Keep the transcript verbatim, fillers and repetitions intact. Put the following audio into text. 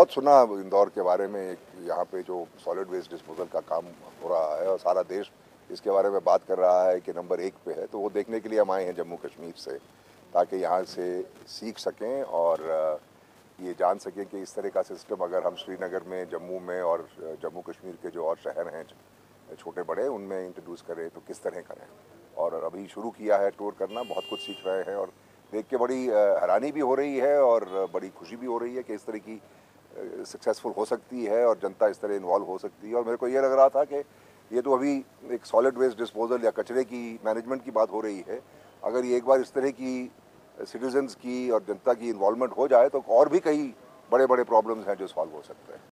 बहुत सुना इंदौर के बारे में। एक यहाँ पे जो सॉलिड वेस्ट डिस्पोजल का काम हो रहा है और सारा देश इसके बारे में बात कर रहा है कि नंबर एक पे है, तो वो देखने के लिए हम आए हैं जम्मू कश्मीर से, ताकि यहाँ से सीख सकें और ये जान सकें कि इस तरह का सिस्टम अगर हम श्रीनगर में, जम्मू में और जम्मू कश्मीर के जो और शहर हैं छोटे बड़े, उनमें इंट्रोड्यूस करें तो किस तरह करें। और अभी शुरू किया है टूर करना, बहुत कुछ सीख रहे हैं और देख के बड़ी हैरानी भी हो रही है और बड़ी खुशी भी हो रही है कि इस तरह की सक्सेसफुल हो सकती है और जनता इस तरह इन्वॉल्व हो सकती है। और मेरे को ये लग रहा था कि ये तो अभी एक सॉलिड वेस्ट डिस्पोजल या कचरे की मैनेजमेंट की बात हो रही है, अगर ये एक बार इस तरह की सिटीजन्स की और जनता की इन्वॉल्वमेंट हो जाए तो और भी कई बड़े बड़े प्रॉब्लम्स हैं जो सॉल्व हो सकते हैं।